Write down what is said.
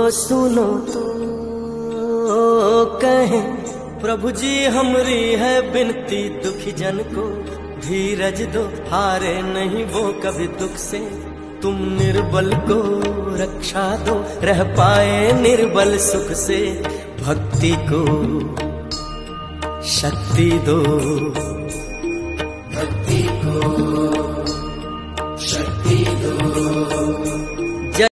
सुनो तो कहें प्रभु जी हमरी है बिनती, दुखी जन को धीरज दो, हारे नहीं वो कभी दुख से, तुम निर्बल को रक्षा दो, रह पाए निर्बल सुख से, भक्ति को शक्ति दो, भक्ति को